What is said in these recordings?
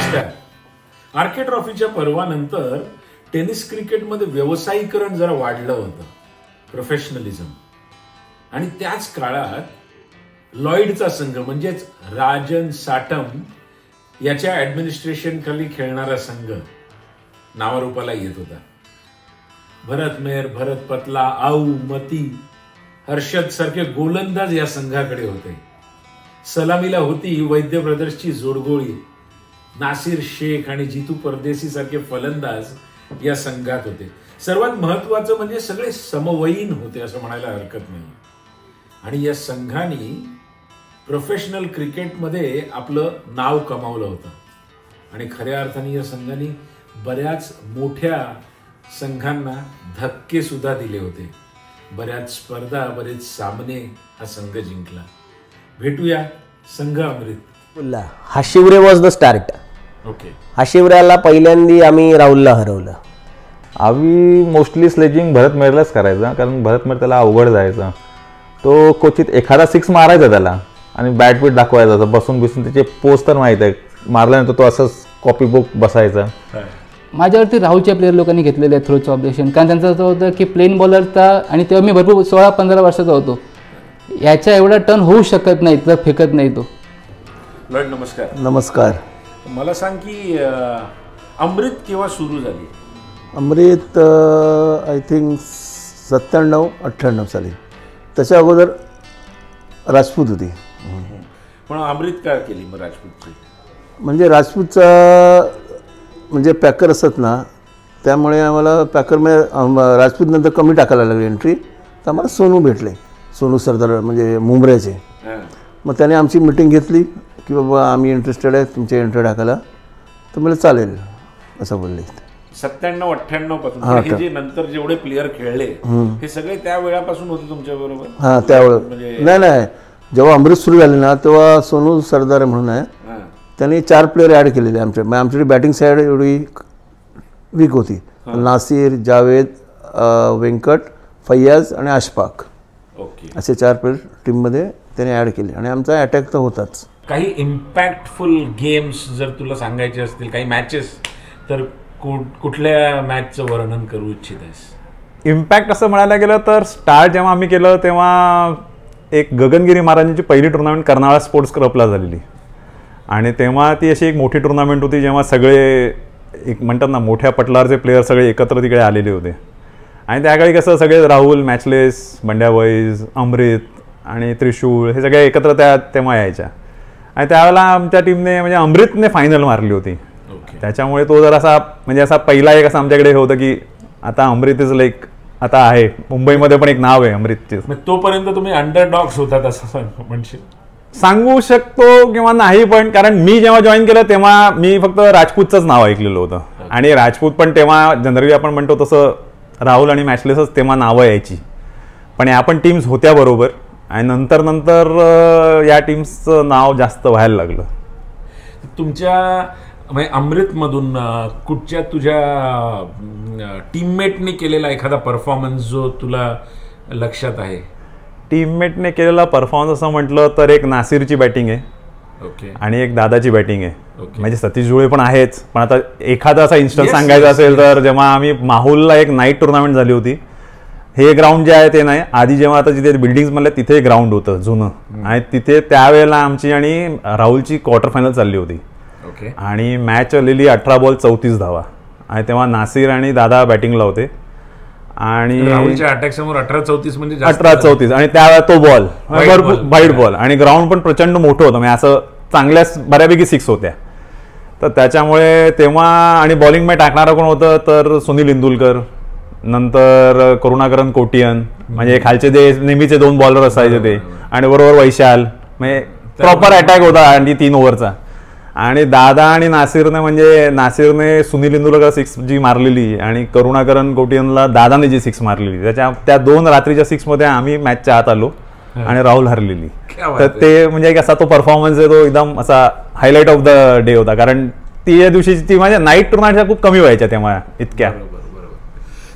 नमस्कार. RK ट्रॉफीच्या पर्वानंतर tennis क्रिकेटमध्ये व्यावसायीकरण जरा वाढलं होतं, प्रोफेशनलिझम. आणि त्याच काळात लॉईडचा संघ म्हणजेच राजन साटम याच्या ऍडमिनिस्ट्रेशन खाली खेळणारा संघ नावारूपाला येत होता. भरत मेहर, भरत पतला, आऊ, मती, हर्षद सारखे गोलंदाज या संघाकडे होते. सलामीला होती वैद्य ब्रदर्सची जोडगोळी. नासिर शेख आणि जितू परदेसी सारखे फलंदाज या संघात होते. सर्वात महत्वाचं म्हणजे सगळे समवयीन होते असं म्हणायला हरकत नाही. आणि या संघाने प्रोफेशनल क्रिकेटमध्ये आपलं नाव कमावलं होतं. आणि खऱ्या अर्थाने या संघाने बऱ्याच मोठ्या संघांना धक्के सुद्धा दिले होते. बऱ्याच स्पर्धा, बरेच सामने हा संघ जिंकला. भेटूया संघ अमृत. Hashiware was the start. Okay. हाशिवऱ्याला पहिल्यांदा आम्ही राहुलला हरवलं. आम्ही मोस्टली स्लेजिंग भरत मेहरलाच करायचा, कारण भरत मेहर त्याला अवघड जायचा. तो क्वचित एखादा 6 मारायचा त्याला आणि बॅटपीट दाखवायचा. बसून त्याचे पोस्ट तर माहीत आहे, मारल्यानंतर तो असंच कॉपी बुक बसायचा. माझ्यावरती राहुलच्या प्लेयर लोकांनी घेतलेले आहे थ्रोचं ऑब्जेक्शन, कारण त्यांचं असं होतं की प्लेन बॉलरचा, आणि तेव्हा मी भरपूर 16-15 वर्षाचा होतो, याच्या एवढा टर्न होऊ शकत नाही तर फेकत नाही तो. लॉर्ड नमस्कार. नमस्कार. मला सांग की अमृत केव्हा सुरू झाली? अमृत आय थिंक 97-98 साली. त्याच्या अगोदर राजपूत होती. पण अमृत काय केली मग राजपूतची? म्हणजे राजपूतचा म्हणजे पॅकर असत ना, त्यामुळे आम्हाला पॅकरमध्ये राजपूत नंतर कमी टाकायला लागली एंट्री. तर आम्हाला सोनू भेटले, सोनू सरदार म्हणजे मुंबऱ्याचे. मग त्याने आमची मिटिंग घेतली की बाबा आम्ही इंटरेस्टेड आहे तुमची एंट्री टाकायला. तर मला चालेल असं बोलले. 97-98 पासून हे जे नंतर जेवढे प्लेयर खेळले हे सगळे त्या वेळापासून होते तुमच्या बरोबर? हां, त्यावेळेस नाही, जेव्हा अमृत सुरू झाले ना तेव्हा सोनू सरदार म्हणून आहे, त्यांनी 4 प्लेयर ॲड केलेले आमच्याकडे. बॅटिंग साईड एवढी वीक होती. नासिर, जावेद, व्यंकट, फैयाज आणि अशफाक, असे 4 प्लेयर टीममध्ये त्याने ॲड केले. आणि आमचा अटॅक तर होताच. काही इम्पॅक्टफुल गेम्स जर तुला सांगायचे असतील, काही मॅचेस, तर कुठल्या मॅचचं वर्णन करू इच्छित आहेस? इम्पॅक्ट असं म्हणायला गेलं तर स्टार्ट जेव्हा आम्ही केलं तेव्हा एक गगनगिरी महाराजांची पहिली टुर्नामेंट कर्नाळा स्पोर्ट्स क्लबला झालेली. आणि तेव्हा ती अशी एक मोठी टुर्नामेंट होती जेव्हा सगळे एक म्हणतात ना मोठ्या पटलावरचे प्लेयर सगळे एकत्र तिकडे आलेले होते. आणि त्याकाळी कसं सगळे राहुल, मॅचलेस, बंड्या बॉईज, अमृत आणि त्रिशूळ हे सगळे एकत्र तेव्हा यायच्या. आणि त्यावेळेला आमच्या टीमने म्हणजे अमृतने फायनल मारली होती. त्याच्यामुळे तो जर असा म्हणजे असा पहिला एक असं आमच्याकडे हे होतं की आता अमृत इज लाईक आता आहे मुंबईमध्ये पण एक नाव आहे अमृतचे. तोपर्यंत तुम्ही अंडरडॉग्स होतात असं म्हणशील? सांगू शकतो किंवा नाही, पण कारण मी जेव्हा जॉईन केलं तेव्हा मी फक्त राजपूतचंच नाव ऐकलेलं होतं. आणि राजपूत पण तेव्हा जनरली आपण म्हणतो तसं राहुल आणि मॅचलेसच तेव्हा नावं यायची. पण या पण टीम्स होत्या बरोबर. आणि नंतर या टीम्सचं नाव जास्त व्हायला लागलं. तुमच्या म्हणजे अमृतमधून कुठच्या तुझ्या टीममेटने केलेला एखादा परफॉर्मन्स जो तुला लक्षात आहे? टीममेटने केलेला परफॉर्मन्स असं म्हटलं तर एक नासिरची बॅटिंग आहे आणि एक दादाची बॅटिंग आहे. म्हणजे सतीश जुळे पण आहेच, पण आता एखादा असा इन्स्टन्स सांगायचा असेल तर जेव्हा आम्ही माहुलला एक नाईट टुर्नामेंट झाली होती. हे ग्राउंड जे आहे ते नाही, आधी जेव्हा आता जिथे बिल्डिंग्स म्हणल्या तिथे ग्राउंड होतं जुनं. आणि तिथे त्यावेळेला आमची आणि राहुलची क्वार्टर फायनल चालली होती. आणि मॅच आलेली 18 बॉल 34 धावा. आणि तेव्हा नासिर आणि दादा बॅटिंगला होते. आणि राहुलच्या अटॅक समोर 18-34 म्हणजे 18-34. आणि त्यावेळेला तो बॉल भरपूर वाईट बॉल आणि ग्राउंड पण प्रचंड मोठं होतं. म्हणजे असं चांगल्या बऱ्यापैकी 6 होत्या. तर त्याच्यामुळे तेव्हा आणि बॉलिंग टाकणारा कोण होतं तर सुनील इंदुलकर, नंतर करुणाकरन कोटियन, म्हणजे खालचे जे नेहमीचे 2 बॉलर असायचे ते, आणि बरोबर वैशाल. म्हणजे प्रॉपर अटॅक होता आणि 3 ओव्हरचा. आणि दादा आणि नासिरने म्हणजे नासिरने सुनील इंदुलकर 6 जी मारलेली आणि करुणाकरन कोटियनला दादाने जी 6 मारलेली, त्या 2 रात्रीच्या 6 मध्ये आम्ही मॅचच्या आत आलो आणि राहुल हरलेली. तर ते म्हणजे असा तो परफॉर्मन्स आहे तो एकदम असा हायलाईट ऑफ द डे होता. कारण ती या दिवशीची ती म्हणजे नाईट टुर्नामेंट खूप कमी व्हायच्या तेव्हा इतक्या.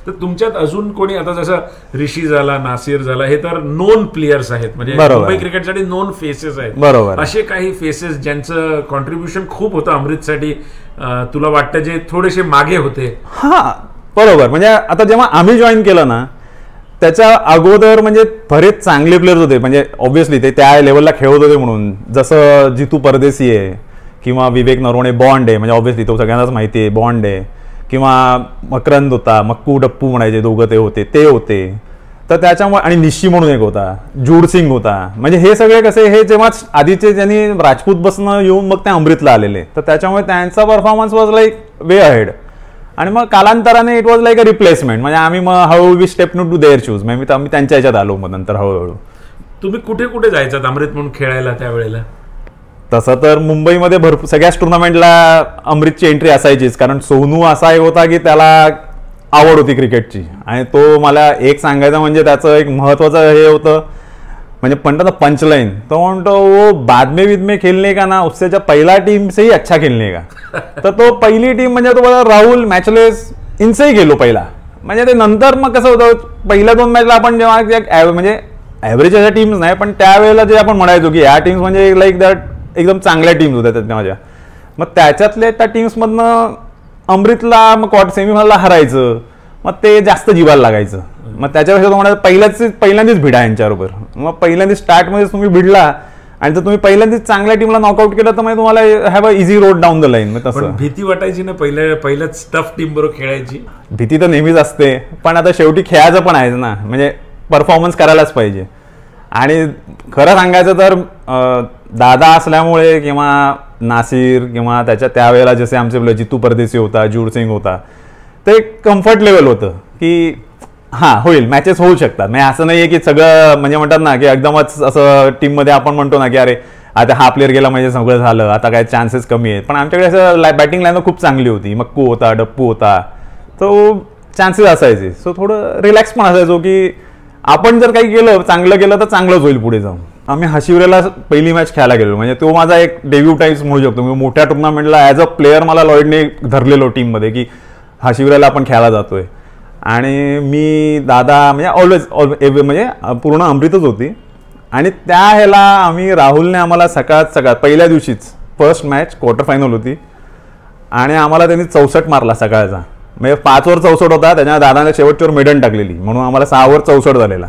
तर तुमच्यात अजून कोणी, आता जसं ऋषी झाला, नासिर झाला, हे तर नोन प्लेयर्स आहेत, म्हणजे मुंबई क्रिकेटसाठी नोन फेसेस आहेत. बरोबर. असे काही फेसेस ज्यांचं कॉन्ट्रीब्युशन खूप होतं अमृतसाठी, तुला वाटतं जे थोडेसे मागे होते? हा बरोबर. म्हणजे आता जेव्हा आम्ही जॉईन केलं ना, त्याच्या अगोदर म्हणजे बरेच चांगले प्लेयर्स होते. म्हणजे ऑब्व्हियसली ते त्या लेवलला खेळत होते म्हणून, जसं जितू परदेसी आहे किंवा विवेक नरवणे, बॉन्ड आहे, म्हणजे ऑब्व्हियसली तो सगळ्यांनाच माहिती आहे, बॉन्ड आहे, किंवा मकरंद होता, मक्कू डप्पू म्हणायचे दोघं, ते होते. तर त्याच्यामुळे, आणि निशी म्हणून एक होता, जूड सिंग होता. म्हणजे हे सगळे कसे, हे जेव्हा आधीचे ज्यांनी राजपूत बसनं येऊन मग ते अमृतला आलेले, तर त्याच्यामुळे त्यांचा performance was like way ahead. आणि मग कालांतराने it was like a replacement. म्हणजे आम्ही मग हळूहळू we step to their shoes. म्हणजे आम्ही त्यांच्या ह्याच्यात आलो मग नंतर हळूहळू. तुम्ही कुठे कुठे जायचात अमृत म्हणून खेळायला त्यावेळेला? तसं तर मुंबईमध्ये भरपूर सगळ्याच टुर्नामेंटला अमृतची एंट्री असायचीच, कारण सोनू असा एक होता की त्याला आवड होती क्रिकेटची. आणि तो मला एक सांगायचं म्हणजे त्याचं एक महत्वाचं हे होतं, म्हणजे म्हणतात ना पंचलाईन, तो म्हणतो वो बाद में खेलने का ना, उससे जब पहिला टीम से ही अच्छा खेलने का. तर तो पहिली टीम म्हणजे तो बोला राहुल मॅचलेस इनसेही गेलो पहिला. म्हणजे ते नंतर मग कसं होतं, पहिल्या 2 मॅचला आपण जेव्हा म्हणजे ॲव्हरेज अशा टीम्स नाही, पण त्यावेळेला जे आपण म्हणायचो की ह्या टीम्स म्हणजे लाईक दॅट एकदम चांगल्या टीम्स होत्या त्याच्या माझ्या. मग त्याच्यातल्या त्या टीम्समधनं अमृतला मग सेमीफायनलला हरायचं, मग ते जास्त जिवायला लागायचं. मग त्याच्यापेक्षा तुम्हाला पहिल्यांदाच भिडा यांच्याबरोबर. मग पहिल्यांदा स्टार्टमध्ये तुम्ही भिडला आणि जर तुम्ही पहिल्यांदाच चांगल्या टीमला नॉकआउट केलं तर मग तुम्हाला have a easy road down the line. तसं भीती वाटायची ना पहिल्याच टफ टीम बरोबर खेळायची? भीती तर नेहमीच असते, पण आता शेवटी खेळायचं पण आहे ना, म्हणजे परफॉर्मन्स करायलाच पाहिजे. आणि खरं सांगायचं तर दादा असल्यामुळे किंवा नासिर किंवा त्यावेळेला जसे आमचे जितू परदेसी होता, जूड सिंग होता, ते कम्फर्ट लेवल होतं की हां होईल, मॅचेस होऊ शकतात. म्हणजे असं नाही आहे की सगळं म्हणजे म्हणतात ना की एकदमच असं टीममध्ये आपण म्हणतो ना की अरे आता हा प्लेअर गेला म्हणजे सगळं झालं, आता काय चान्सेस कमी आहेत. पण आमच्याकडे असं बॅटिंग लाईन खूप चांगली होती, मक्कू होता, डप्पू होता, तो चान्सेस असायचे. सो थोडं रिलॅक्स पण असायचो की आपण जर काही केलं चांगलं केलं तर चांगलंच होईल पुढे जाऊन. आम्ही हाशिवरेला पहिली मॅच खेळायला गेलो, म्हणजे तो माझा एक डेब्यू टाईम्स म्हणू शकतो. मी मोठ्या टुर्नामेंटला ॲज अ प्लेअर मला लॉईडने धरलेलो टीममध्ये की हाशिवरेला आपण खेळायला जातोय. आणि मी दादा म्हणजे ऑलवेज म्हणजे पूर्ण अमृतच होती. आणि त्या ह्याला आम्ही राहुलने आम्हाला सकाळात पहिल्या दिवशीच फर्स्ट मॅच क्वार्टर फायनल होती आणि आम्हाला त्यांनी 64 मारला सकाळचा. म्हणजे 5 ओव्हर 64 होता, त्याच्यामुळे दादाने शेवटच्यावर मेडन टाकलेली म्हणून आम्हाला 6 ओव्हर 64 झालेला.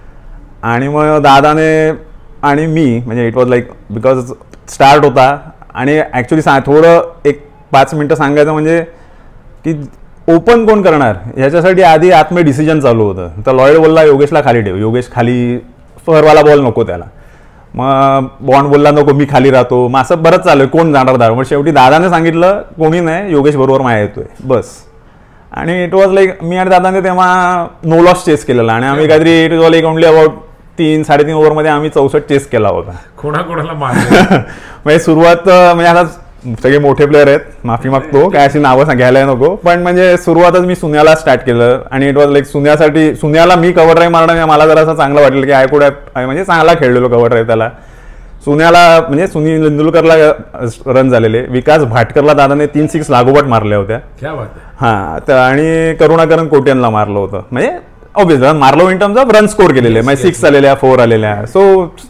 आणि मग दादाने आणि मी म्हणजे it was like because start होता. आणि ॲक्च्युली थोडं एक 5 मिनटं सांगायचं म्हणजे की ओपन कोण करणार ह्याच्यासाठी आधी आतमध्ये डिसिजन चालू होतं. तर लॉयड बोलला योगेशला खाली ठेव, योगेश खाली फरवाला बॉल नको त्याला. मग बॉन्ड बोलला नको मी खाली राहतो. मग असं बरंच चालू आहे कोण जाणार दार. मग शेवटी दादाने सांगितलं कोणी नाही, योगेश बरोबर माया येतोय बस. आणि इट वॉज लाईक मी आणि दादाने तेव्हा नो लॉस चेस केलेला आणि आम्ही काहीतरी it was like only about 3-3.5 ओव्हरमध्ये आम्ही 64 चेस केला होता. कोणाकोणाला मारलं म्हणजे सुरुवात म्हणजे आता सगळे मोठे प्लेअर आहेत, माफी मागतो काय अशी नावं घ्यायला नको, पण म्हणजे सुरुवातच मी सुन्याला स्टार्ट केलं. आणि इट वॉज लाईक सुन्याला मी कव्हर ड्राईव्ह मारणं मला जरा असं चांगलं वाटलं की आयकुड म्हणजे चांगला खेळलेलो कव्हर ड्राईव्ह त्याला. सुन्याला म्हणजे सुनील तेंडुलकरला रन झालेले, विकास भाटकरला दादाने 3 6 लागोपाठ मारल्या होत्या. हां, आणि करुणाकरन कोट्यांना मारलं होतं. म्हणजे ऑब्व्हियसली मारलो in terms of run score केलेले, म्हणजे 6 आलेल्या 4 आलेल्या. सो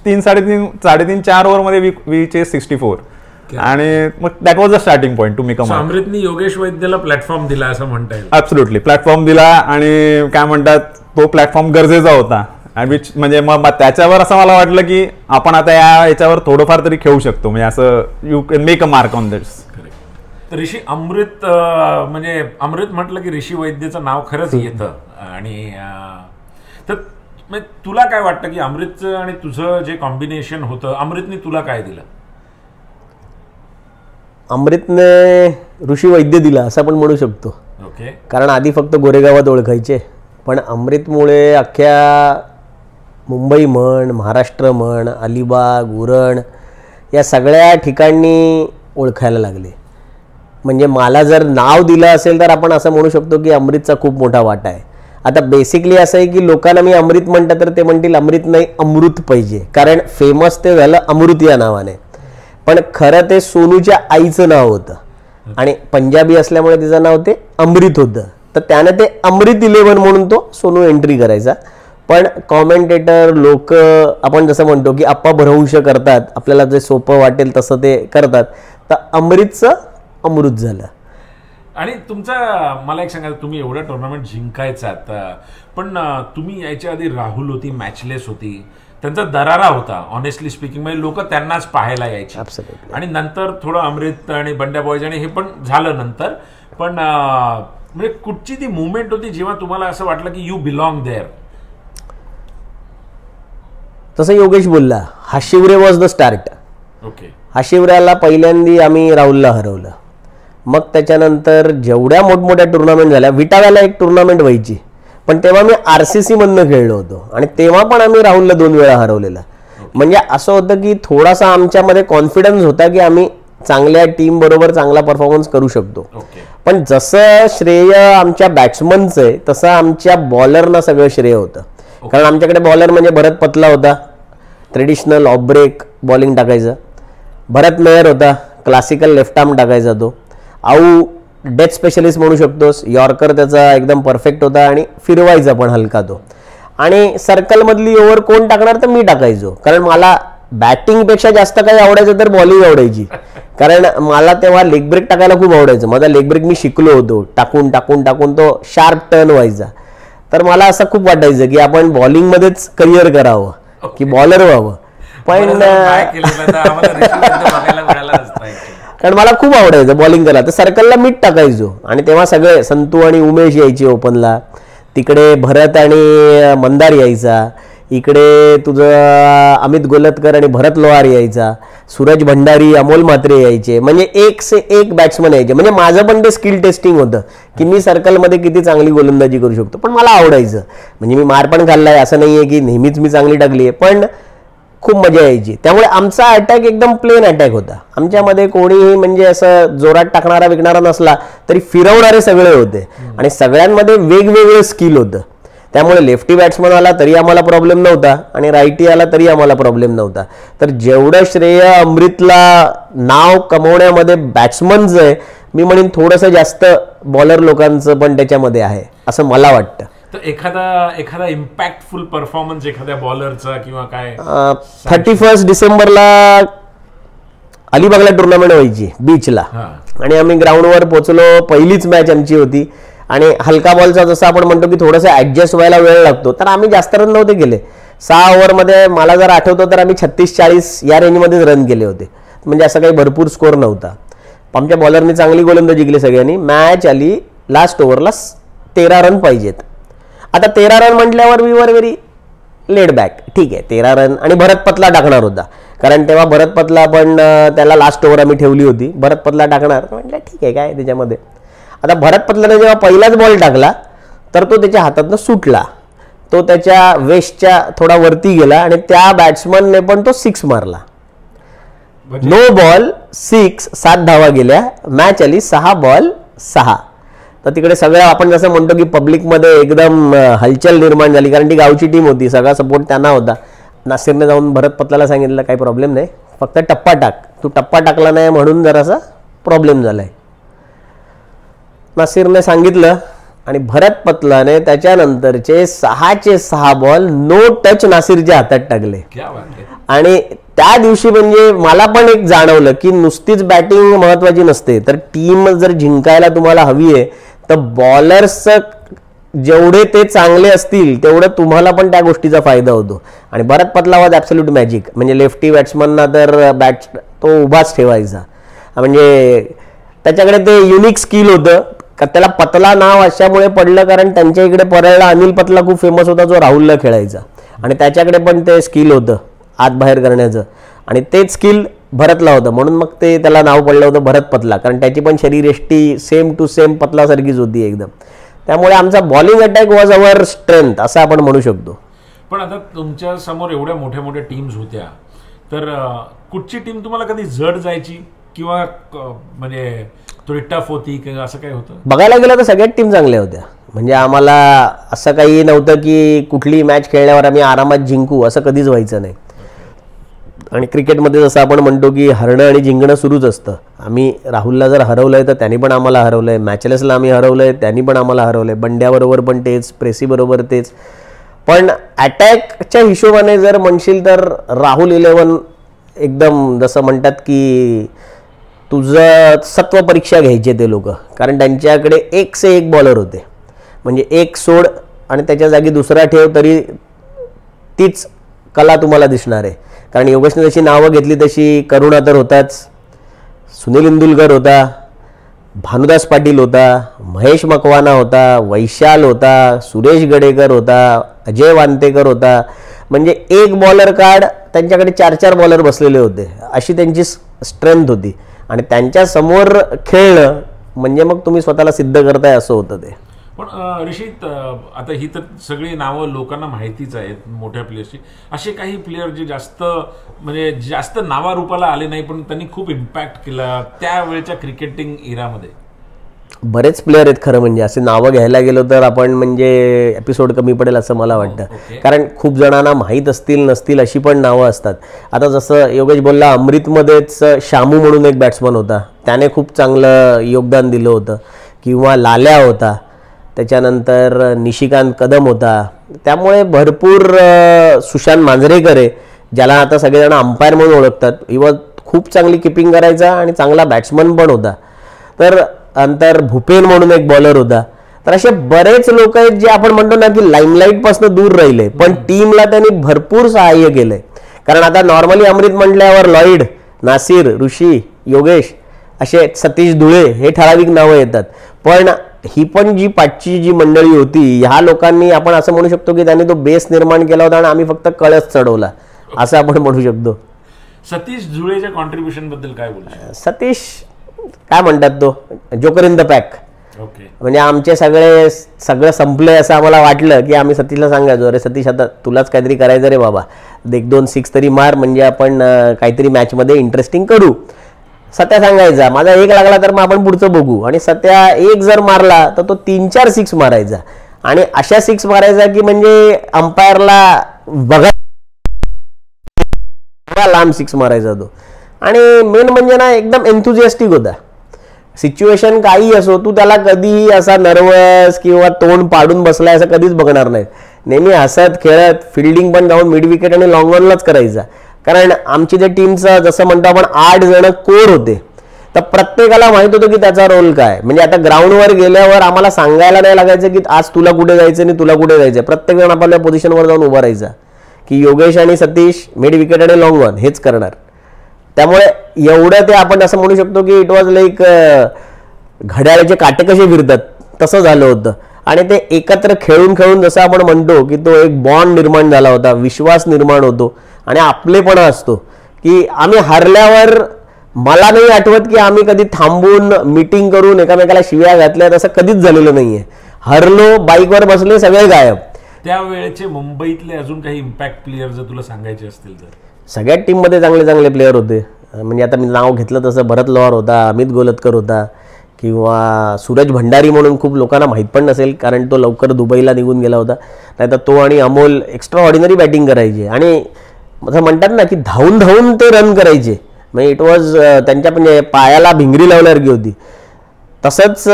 3-3.5 ओव्हरमध्ये वी चेस 64. आणि मग that was a starting point to make a mark. अमृतनी योगेश वैद्यला प्लॅटफॉर्म दिला असं म्हणता येईल. ऍब्सोल्युटली प्लॅटफॉर्म दिला. आणि काय म्हणतात तो प्लॅटफॉर्म गरजेचा होता. म्हणजे मग त्याच्यावर असं मला वाटलं की आपण आता याच्यावर थोडंफार तरी खेळू शकतो, म्हणजे असं you can make a mark on this. Rishi Amrut म्हणजे अमृत म्हटलं की ऋषी वैद्यचं नाव खरंच येतं. आणि तर तुला काय वाटतं की अमृतचं आणि तुझं जे कॉम्बिनेशन होतं, अमृतने तुला काय दिलं? अमृतने ऋषी वैद्य दिला असं आपण म्हणू शकतो. ओके. कारण आधी फक्त गोरेगावात ओळखायचे, पण अमृतमुळे अख्ख्या मुंबई म्हण, महाराष्ट्र म्हण, अलिबाग, उरण या सगळ्या ठिकाणी ओळखायला लागले. म्हणजे मला जर नाव दिलं असेल तर आपण असं म्हणू शकतो की अमृतचा खूप मोठा वाटा आहे. आता बेसिकली असं आहे की लोकांना मी अमृत म्हणतं तर ते म्हणतील अमृत नाही अमृत पाहिजे, कारण फेमस ते झालं अमृत या नावाने. पण खरं ते सोनूच्या आईचं नाव होतं आणि पंजाबी असल्यामुळे तिचं नाव ते अमृत होतं. तर त्याने ते अमृत 11 म्हणून तो सोनू एंट्री करायचा. पण कॉमेंटेटर लोक आपण जसं म्हणतो की अप्पा भरवंश करतात, आपल्याला जे सोपं वाटेल तसं ते करतात, तर अमृतचं अमृत झालं. आणि तुमचा मला एक सांगा, तुम्ही एवढं टुर्नामेंट जिंकायचात, पण तुम्ही याच्या आधी राहुल होती, मॅचलेस होती, त्यांचा दरारा होता ऑनेस्टली स्पीकिंग, म्हणजे लोक त्यांनाच पाहायला यायचे. आणि नंतर थोडं अमृत आणि बंड्या बॉयज आणि हे पण झालं नंतर, पण म्हणजे कुठची ती मुवमेंट होती जेव्हा तुम्हाला असं वाटलं की यू बिलॉंग देअर? तसं योगेश बोलला, Hashiware was the start. Okay. हाशिवऱ्याला पहिल्यांदा आम्ही राहुलला हरवलं. मग त्याच्यानंतर जेवढ्या मोठमोठ्या टुर्नामेंट झाल्या, विटाव्याला एक टुर्नामेंट व्हायची, पण तेव्हा मी RCC मधनं खेळलो होतो आणि तेव्हा पण आम्ही राहुलला 2 वेळा हरवलेला. म्हणजे असं होतं की थोडासा आमच्यामध्ये कॉन्फिडन्स होता की आम्ही चांगल्या टीम बरोबर चांगला परफॉर्मन्स करू शकतो. पण जसं श्रेय आमच्या बॅट्समनचं आहे तसं आमच्या बॉलरना सगळं श्रेय होतं. कारण आमच्याकडे बॉलर म्हणजे भरत पतला होता, ट्रेडिशनल ऑफ ब्रेक बॉलिंग टाकायचं. भरत मेयर होता, क्लासिकल लेफ्ट आर्म टाकायचा. तो आऊ डेथ स्पेशलिस्ट म्हणू शकतोस, यॉर्कर त्याचा एकदम परफेक्ट होता आणि फिरवायचा पण हलका तो. आणि सर्कलमधली ओव्हर कोण टाकणार तर मी टाकायचो, कारण मला बॅटिंगपेक्षा जास्त काही आवडायचं तर बॉलिंग आवडायची. कारण मला तेव्हा लेग ब्रेक टाकायला खूप आवडायचं. माझा लेग ब्रेक मी शिकलो होतो, टाकून टाकून टाकून तो शार्प टर्न व्हायचा. तर मला असं खूप वाटायचं की आपण बॉलिंगमध्येच करिअर करावं की बॉलर व्हावं. पण कारण मला खूप आवडायचं बॉलिंग करायला, तर सर्कलला मीच टाकायचो. आणि तेव्हा सगळे संतू आणि उमेश यायचे ओपनला, तिकडे भरत आणि मंदार यायचा, इकडे तुझं अमित गोलतकर आणि भरत लोहार यायचा, सूरज भंडारी, अमोल म्हात्रे यायचे. म्हणजे एक से एक बॅट्समन यायचे. म्हणजे माझं पण ते स्किल टेस्टिंग होतं की मी सर्कलमध्ये किती चांगली गोलंदाजी करू शकतो. पण मला आवडायचं, म्हणजे मी मार पण खाल्लाय, असं नाही आहे की नेहमीच मी चांगली टाकली आहे, पण खूप मजा यायची. त्यामुळे आमचा अटॅक एकदम प्लेन अटॅक होता. आमच्यामध्ये कोणीही म्हणजे असं जोरात टाकणारा विकणारा नसला तरी फिरवणारे सगळे होते आणि सगळ्यांमध्ये वेगवेगळं स्किल होतं. त्यामुळे लेफ्टी बॅट्समन आला तरी आम्हाला प्रॉब्लेम नव्हता आणि रायटी आला तरी आम्हाला प्रॉब्लेम नव्हता. तर जेवढं श्रेय अमृतला नाव कमवण्यामध्ये बॅट्समनचं आहे, मी म्हणेन थोडंसं जास्त बॉलर लोकांचं पण त्याच्यामध्ये आहे असं मला वाटतं. तर एखादा इम्पॅक्टफुल परफॉर्मन्स एखाद्या बॉलरचा किंवा काय? 31 डिसेंबरला अलिबागला टुर्नामेंट व्हायची बीचला आणि आम्ही ग्राउंडवर पोहोचलो. पहिलीच मॅच आमची होती आणि हलका बॉलचा जसं आपण म्हणतो की थोडंसं ऍडजस्ट व्हायला वेळ लागतो, तर आम्ही जास्त रन नव्हते केले. 6 ओव्हरमध्ये मला जर आठवतं तर आम्ही 36-40 या रेंजमध्येच रन केले होते. म्हणजे असं काही भरपूर स्कोर नव्हता. आमच्या बॉलरनी चांगली गोलंदाजी केली सगळ्यांनी. मॅच आली लास्ट ओव्हरला 13 रन पाहिजेत. आता 13 रन म्हटल्यावर we were very laid back. ठीक आहे 13 रन आणि भरत पतला टाकणार होता, कारण तेव्हा भरत पतला पण त्याला लास्ट ओव्हर आम्ही ठेवली होती. भरत पतला टाकणार म्हटलं ठीक आहे काय त्याच्यामध्ये. आता भरत पतलाने जेव्हा पहिलाच बॉल टाकला तर तो त्याच्या हातातनं सुटला. तो त्याच्या वेस्टच्या थोडा वरती गेला आणि त्या बॅट्समनने पण तो 6 मारला. नो बॉल 6, 7 धावा गेल्या. मॅच आली 6 बॉल 6. तर तिकडे सगळं आपण जसं म्हणतो की पब्लिकमध्ये एकदम हलचल निर्माण झाली, कारण ती गावची टीम होती, सगळा सपोर्ट त्यांना होता. नासिरने जाऊन भरत पतलाला सांगितलं काही प्रॉब्लेम नाही, फक्त टप्पा टाक. तू टप्पा टाकला नाही म्हणून जरासा प्रॉब्लेम झालाय. नासिरने सांगितलं आणि भरत पतलाने त्याच्यानंतरचे 6चे 6 बॉल नो टच नासिरच्या हातात टाकले. आणि त्या दिवशी म्हणजे मला पण एक जाणवलं की नुसतीच बॅटिंग महत्वाची नसते, तर टीम जर जिंकायला तुम्हाला हवी आहे तर बॉलर्स जेवढे ते चांगले असतील तेवढं तुम्हाला पण त्या गोष्टीचा फायदा होतो. आणि Bharat Patla was absolute magic. म्हणजे लेफ्टी बॅट्समनना तर तो उभाच ठेवायचा. म्हणजे त्याच्याकडे ते युनिक स्किल होतं. त्याला पतला नाव अशामुळे पडलं कारण त्यांच्या इकडे परळला अनिल पतला खूप फेमस होता, जो राहुलला खेळायचा आणि त्याच्याकडे पण ते स्किल होतं आत बाहेर करण्याचं, आणि तेच स्किल भरतला होतं म्हणून मग ते त्याला नाव पडलं होतं भरत पतला, कारण त्याची पण शरीरयष्टी सेम टू सेम पतलासारखीच होती एकदम. त्यामुळे आमचा bowling attack was our strength असं आपण म्हणू शकतो. पण आता तुमच्या समोर एवढ्या मोठ्या मोठ्या टीम्स होत्या, तर कुठची टीम तुम्हाला कधी जड जायची किंवा म्हणजे थोडी टफ होती किंवा असं काही होतं? बघायला गेलं तर सगळ्याच टीम चांगल्या होत्या. म्हणजे आम्हाला असं काही नव्हतं की कुठली मॅच खेळल्यावर आम्ही आरामात जिंकू, असं कधीच व्हायचं नाही. आणि क्रिकेटमध्ये जसं आपण म्हणतो की हरणं आणि जिंकणं सुरूच असतं. आम्ही राहुलला जर हरवलं आहे तर त्यांनी पण आम्हाला हरवलं आहे, मॅचलेसला आम्ही हरवलं आहे त्यांनी पण आम्हाला हरवलं आहे, बंड्याबरोबर पण तेच, प्रेसीबरोबर तेच. पण अटॅकच्या हिशोबाने जर म्हणशील तर राहुल 11 एकदम जसं म्हणतात की तुझं सत्व परीक्षा घ्यायचे ते लोक, कारण त्यांच्याकडे 1 से 1 बॉलर होते. म्हणजे एक सोड आणि त्याच्या जागी दुसरा ठेव तरी तीच कला तुम्हाला दिसणार आहे. कारण योगेशने जशी नावं घेतली तशी करुणा तर होताच, सुनील इंदुलकर होता, भानुदास पाटील होता, महेश मकवाना होता, वैशाल होता, सुरेश गडेकर होता, अजय वांतेकर होता. म्हणजे एक बॉलर कार्ड त्यांच्याकडे 4-4 बॉलर बसलेले होते, अशी त्यांची स्ट्रेंथ होती. आणि त्यांच्या समोर खेळणं म्हणजे मग तुम्ही स्वतःला सिद्ध करताय असं होतं ते. पण ऋषित, आता ही तर सगळी नावं लोकांना माहितीच आहेत मोठ्या प्लेयर्सची. असे काही प्लेयर जे जास्त नावारूपाला आले नाही पण त्यांनी खूप इम्पॅक्ट केला त्यावेळेच्या क्रिकेटिंग इरामध्ये? बरेच प्लेयर आहेत खरं म्हणजे. असे नावं घ्यायला गेलो तर आपण म्हणजे एपिसोड कमी पडेल असं मला वाटतं. कारण खूप जणांना माहीत असतील नसतील अशी पण नावं असतात. आता जसं योगेश बोलला, अमृतमध्येच शामू म्हणून एक बॅट्समन होता, त्याने खूप चांगलं योगदान दिलं होतं. किंवा लाल्या होता, त्याच्यानंतर निशिकांत कदम होता. त्यामुळे भरपूर सुशांत मांजरेकर आहे ज्याला आता सगळेजण अंपायर म्हणून ओळखतात. खूप चांगली किपिंग करायचा आणि चांगला बॅट्समन पण होता. तर नंतर भूपेन म्हणून एक बॉलर होता. तर असे बरेच लोक आहेत जे आपण म्हणतो ना की लाईमलाईट पासून दूर राहिले पण टीमला त्यांनी भरपूर सहाय्य केलंय. कारण आता नॉर्मली अमृत म्हटल्यावर लॉईड, नासिर, ऋषी, योगेश, असे सतीश धुळे हे ठराविक नावं येतात. पण ही पण जी पाठची जी मंडळी होती, ह्या लोकांनी आपण असं म्हणू शकतो की त्यांनी तो बेस निर्माण केला होता आणि आम्ही फक्त कळस चढवला असं आपण म्हणू शकतो. सतीश धुळेच्या कॉन्ट्रीब्युशन बद्दल काय बोलू? सतीश काय म्हणतात, तो जोकर इन द पॅक. म्हणजे आमचे सगळं संपलंय असं आम्हाला वाटलं की आम्ही सतीशला सांगायचो, अरे सतीश आता तुलाच काहीतरी करायचं रे बाबा, 1-2 6 तरी मार म्हणजे आपण काहीतरी मॅचमध्ये इंटरेस्टिंग करू. सत्या सांगायचा माझा 1 लागला तर मग आपण पुढचं बघू. आणि सत्या 1 जर मारला तर तो 3-4 6 मारायचा. आणि अशा 6 मारायचा की म्हणजे अंपायरला बघा लांब 6 मारायचा तो. आणि मेन म्हणजे ना एकदम एन्थुजियास्टिक होता. सिच्युएशन काही असो, तू त्याला कधीही असा नर्वस किंवा तोंड पाडून बसलाय असं कधीच बघणार नाही. नेहमी हसत खेळत फिल्डिंग पण जाऊन मिड विकेट आणि लॉंग रनलाच करायचा. कारण आमची जे टीमचं जसं म्हणतो आपण 8 जण कोर होते, तर प्रत्येकाला माहित होतं की त्याचा रोल काय. म्हणजे आता ग्राउंडवर गेल्यावर आम्हाला सांगायला नाही लागायचं की आज तुला कुठे जायचं आणि तुला कुठे जायचं. प्रत्येक जण आपल्या पोझिशनवर जाऊन उभा राहायचा की योगेश आणि सतीश मिड विकेट आणि लॉंग रन हेच करणार. त्यामुळे एवढं ते आपण असं म्हणू शकतो की इट वॉज लाईक घड्याळाचे काटे कसे फिरतात तसं झालं होतं. आणि ते एकत्र खेळून खेळून जसं आपण म्हणतो की तो एक बॉन्ड निर्माण झाला होता, विश्वास निर्माण होतो आणि आपलेपणा असतो. की आम्ही हरल्यावर मला नाही आठवत की आम्ही कधी थांबून मीटिंग करून एकामेकाला शिव्या घातल्या, तसं कधीच झालेलं नाहीये. हरलो, बाईकवर बसले, सगळे गायब. त्यावेळेचे मुंबईतले अजून काही इम्पॅक्ट प्लेयर जर तुला सांगायचे असतील तर? सगळ्यात टीममध्ये चांगले चांगले प्लेयर होते. म्हणजे आता मी नाव घेतलं तसं भरत लोहार होता, अमित गोलतकर होता, किंवा सूरज भंडारी म्हणून खूप लोकांना माहीत पण नसेल कारण तो लवकर दुबईला निघून गेला होता. नाहीतर तो आणि अमोल एक्स्ट्रा ऑर्डिनरी बॅटिंग करायचे आणि असं म्हणतात ना की धावून धावून ते रन करायचे. म्हणजे इट वॉज त्यांच्या म्हणजे पायाला भिंगरी लावल्यासारखी होती. तसंच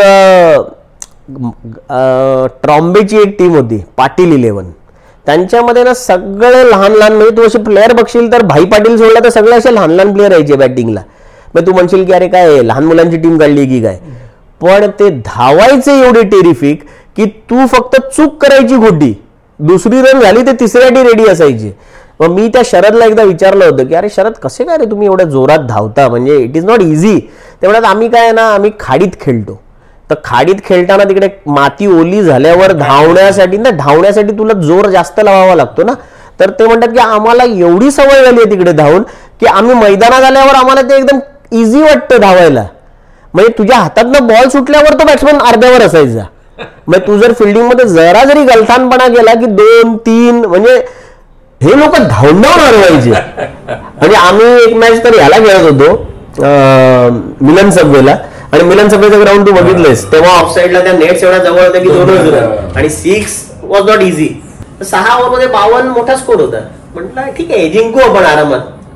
ट्रॉम्बेची एक टीम होती पाटील 11, त्यांच्यामध्ये ना सगळे लहान लहान, म्हणजे तू असे प्लेयर बघशील तर भाई पाटील सोडला तर सगळे असे लहान लहान प्लेयर यायचे बॅटिंगला. मग तू म्हणशील की अरे काय लहान मुलांची टीम काढली की काय, पण ते धावायचे एवढे टेरिफिक की तू फक्त चूक करायची खोटी, दुसरी रन झाली ते तिसऱ्यासाठी रेडी असायची. मग मी त्या शरदला एकदा विचारलं होतं की अरे शरद कसे काय रे तुम्ही एवढ्या जोरात धावता, म्हणजे इट इज नॉट इझी. तेवढ्यात आम्ही काय ना आम्ही खाडीत खेळतो, तर खाडीत खेळताना तिकडे माती ओली झाल्यावर धावण्यासाठी तुला जोर जास्त लावावा लागतो ना. तर ते म्हणतात की आम्हाला एवढी सवय झाली आहे तिकडे धावून की आम्ही मैदानात आल्यावर आम्हाला ते एकदम इझी वाटतं धावायला. म्हणजे तुझ्या हातातनं बॉल सुटल्यावर तो बॅट्समन अर्ध्यावर असायचा. मग तू जर फिल्डिंगमध्ये जरा जरी गलथानपणा केला की 2-3 म्हणजे हे लोक धावून हरवायचे. म्हणजे आम्ही एक मॅच तर ह्याला खेळत होतो मिलन सबवेला, आणि मिलन सबवेचं ग्राउंड तू बघितलंस तेव्हा ऑफसाईडला त्या नेट्स एवढा जवळ होता की 2 रन आणि 6 वॉज नॉट इझी. 6 ओव्हरमध्ये 52 मोठा स्कोर होता. म्हटलं ठीक आहे जिंकू आपण आरामात.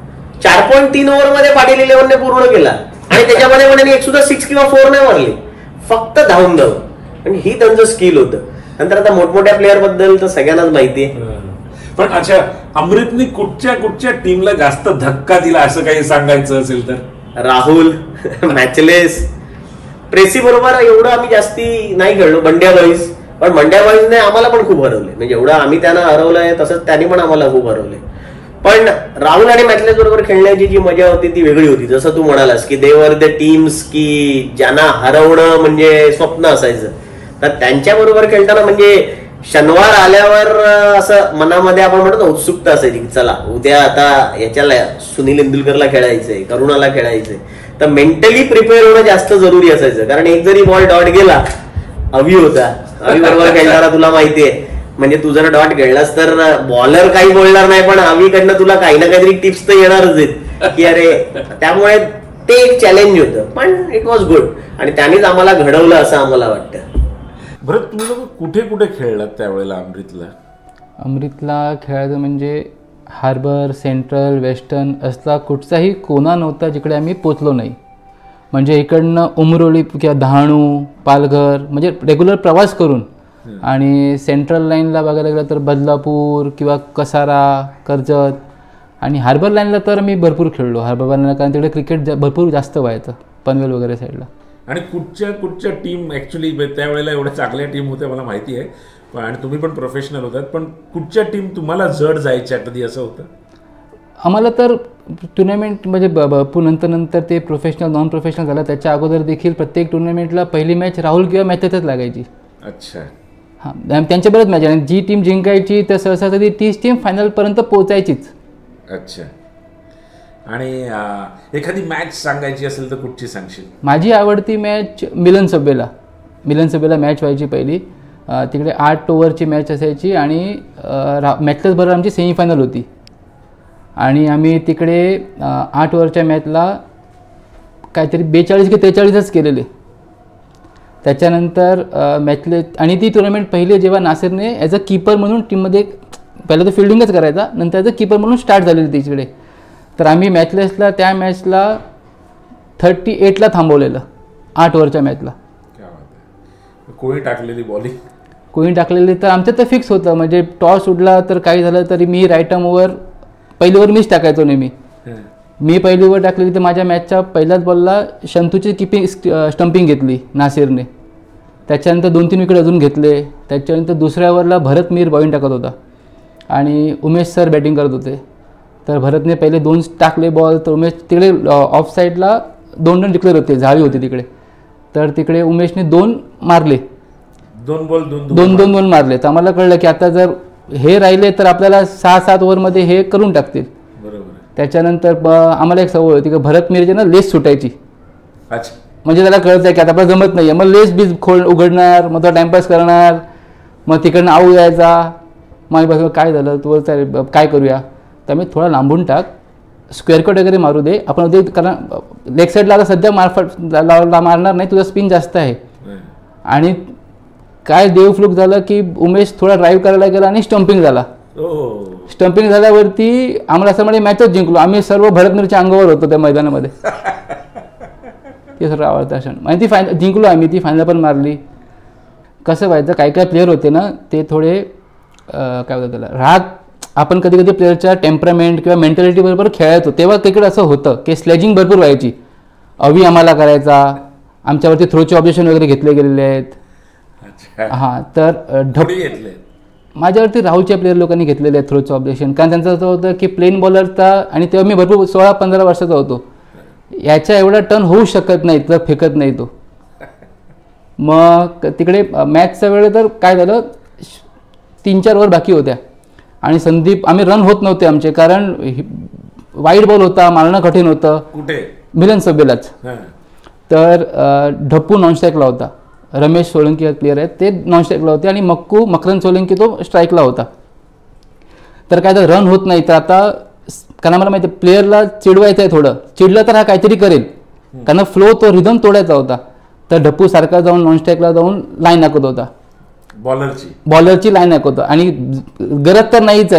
4.3 ओव्हरमध्ये पाटील 11ने पूर्ण केला आणि त्याच्यामध्ये पण त्यांनी एक सुद्धा 6 किंवा 4 नाही मारले, फक्त धावून आणि ही त्यांचं स्किल होतं. नंतर आता मोठमोठ्या प्लेअर बद्दल तर सगळ्यांनाच माहिती आहे. पण अच्छा, अमृतने कुठच्या टीमला जास्त धक्का दिला असं काही सांगायचं असेल तर? राहुल, मॅचलेस, ट्रेसी बरोबर एवढं आम्ही जास्ती नाही खेळलो. बंड्या बॉईज, पण बंड्या बॉईजने आम्हाला पण खूप हरवले, म्हणजे एवढं आम्ही त्यांना हरवलंय तसंच त्यांनी पण आम्हाला खूप हरवले. पण राहुल आणि मॅचलेस बरोबर खेळण्याची जी मजा होती ती वेगळी होती. जसं तू म्हणालास की दे वर द टीम्स की ज्यांना हरवणं म्हणजे स्वप्न असायचं, तर त्यांच्या बरोबर खेळताना म्हणजे शनिवार आल्यावर असं मनामध्ये आपण म्हणतो उत्सुकता असायची की चला उद्या आता याच्याला सुनील इंदुलकरला खेळायचंय, करुणाला खेळायचंय. तर मेंटली प्रिपेअर होणं जास्त जरुरी असायचं, कारण एक जरी बॉल डॉट गेला, अवी होता, अवी बरोबर खेळणारा तुला माहितीये, म्हणजे तू जर डॉट खेळलास तर बॉलर काही बोलणार नाही, पण अवीकडनं तुला काही ना काहीतरी टिप्स तर येणारच आहेत की अरे. त्यामुळे ते एक चॅलेंज होतं, पण इट वॉज गुड आणि त्यानेच आम्हाला घडवलं असं आम्हाला वाटतं. बरं, तुम्ही लोक कुठे कुठे खेळलात त्यावेळेला अमृतला? अमृतला खेळायचं म्हणजे हार्बर, सेंट्रल, वेस्टर्न असला कुठचाही कोना नव्हता जिकडे आम्ही पोचलो नाही. म्हणजे इकडनं उमरोली किंवा डहाणू, पालघर म्हणजे रेग्युलर प्रवास करून, आणि सेंट्रल लाईनला बघायला गेलं तर बदलापूर किंवा कसारा, कर्जत, आणि हार्बर लाईनला तर मी भरपूर खेळलो. हार्बर लाईनला कारण तिकडे क्रिकेट भरपूर जास्त व्हायचं, पनवेल वगैरे साईडला. आणि कुठच्या टीम ॲक्च्युली त्यावेळेला एवढ्या चांगल्या टीम होत्या मला माहिती आहे, आणि तुम्ही पण प्रोफेशनल होतात, पण कुठच्या टीम तुम्हाला जड जायच्या कधी असं होतं? आम्हाला तर टुर्नामेंट म्हणजे नंतर ते प्रोफेशनल नॉन प्रोफेशनल झालं, त्याच्या अगोदर देखील प्रत्येक टुर्नामेंटला पहिली मॅच राहुल किंवा मॅचेसच लागायची. अच्छा. हां, त्यांच्या बरेच मॅच, आणि जी टीम जिंकायची तर सहसा कधी तीच टीम फायनलपर्यंत पोचायचीच. अच्छा. आणि एखादी मॅच सांगायची असेल तर कुठची सांगशील? माझी आवडती मॅच मिलन सभेला मॅच व्हायची पहिली. तिकडे 8 ओव्हरची मॅच असायची आणि मॅचलेस बरोबर आमची सेमीफायनल होती, आणि आम्ही तिकडे 8 ओव्हरच्या मॅचला काहीतरी 42 की 43च केलेले. त्याच्यानंतर मॅचले आणि ती टुर्नामेंट पहिली जेव्हा नासिरने ॲज अ कीपर म्हणून टीममध्ये पहिलं तर फिल्डिंगच करायचा, नंतर ॲज अ कीपर म्हणून स्टार्ट झालेली तिकडे. तर आम्ही मॅचलेसला त्या मॅचला 38ला थांबवलेलं 8 ओव्हरच्या मॅचला. कोणी टाकलेली बॉलिंग? कोणी टाकलेली तर आमचं तर फिक्स होतं, म्हणजे टॉस उडला तर काही झालं तरी मी राईट आर्म ओव्हर पहिली ओव्हर मीच टाकायचो नेहमी. मी पहिली ओव्हर टाकलेली तर माझ्या मॅचच्या पहिल्याच बॉलला शंतूची स्टंपिंग घेतली नासिरने. त्याच्यानंतर 2-3 विकेट अजून घेतले. त्याच्यानंतर दुसऱ्या ओव्हरला भरत मीर बॉलिंग टाकत होता आणि उमेश सर बॅटिंग करत होते. तर भरतने पहिले 2 टाकले बॉल, तर उमेश तिकडे ऑफ साईडला 2 रन डिक्लेअर होते, झाली होती तिकडे. तर तिकडे उमेशने 2 मारले, 2 बॉल 2 मारले. तर आम्हाला कळलं की आता जर हे राहिले तर आपल्याला 6-7 ओव्हरमध्ये हे करून टाकतील. त्याच्यानंतर आम्हाला एक सवय होती की भरत मीरचे ना लेस सुटायची. अच्छा. म्हणजे त्याला कळत आहे की आता आपल्याला जमत नाही आहे, मग लेस बीज उघडणार, मग तो टाइमपास करणार, मग तिकडनं आऊ यायचा. मग बघ काय झालं, तू काय करूया, तर मी थोडा लांबून टाक, स्क्वेअर कट वगैरे मारू दे आपण उद्या, कारण लेग साईडला आता सध्या मारणार नाही, तुझा स्पिन जास्त आहे. आणि काय देवफ्लूक झालं की उमेश थोडा ड्राईव्ह करायला गेला आणि स्टंपिंग झाला. स्टंपिंग झाल्यावरती आम्हाला असं म्हणजे मॅचच जिंकलो आम्ही. सर्व भरत मीरच्या अंगावर होतो त्या मैदानामध्ये. ते सर्व आवडतं क्षण. आणि ती फायनल जिंकलो आम्ही, ती फायनल पण मारली. कसं व्हायचं, काही प्लेअर होते ना ते थोडे काय होतं त्याला राग, आपण कधी कधी प्लेअरच्या टेम्परामेंट किंवा मेंटॅलिटी बरोबर खेळायचो. तेव्हा क्रिकेट असं होतं की स्लेजिंग भरपूर व्हायची. अवी आम्हाला करायचा, आमच्यावरती थ्रोचे ऑब्जेक्शन वगैरे घेतले गेलेले आहेत. हां, तर माझ्यावरती राहुलच्या प्लेअर लोकांनी घेतलेले आहेत थ्रोचं ऑब्जेक्शन, कारण त्यांचं असं होतं की प्लेन बॉलरचा, आणि तेव्हा मी भरपूर 16-15 वर्षाचा होतो, याच्या एवढा टर्न होऊ शकत नाही तर फेकत नाही तो. मग तिकडे मॅचच्या वेळेला तर काय झालं, 3-4 ओव्हर बाकी होत्या आणि संदीप, आम्ही रन होत नव्हते आमचे, कारण वाईड बॉल होता, मारणं कठीण होतं. कुठे? मिलन सभेलाच. तर ढप्पू नॉनस्ट्राईकला होता, रमेश सोळंकी प्लेअर आहेत ते नॉनस्ट्राईकला होते, आणि मकरंद सोलंकी तो स्ट्राईकला होता. तर काय तर रन होत नाही, तर आता कारण मला माहिती आहे प्लेअरला चिडवायचं आहे, थोडं चिडलं तर हा काहीतरी करेल, कारण फ्लो तो रिदम तोडायचा होता. तर ढप्पू सारखा जाऊन नॉनस्ट्राईकला जाऊन लाईन दाखवत होता, बॉलरची लाईन दाखवतो, आणि गरज तर नाहीच आहे,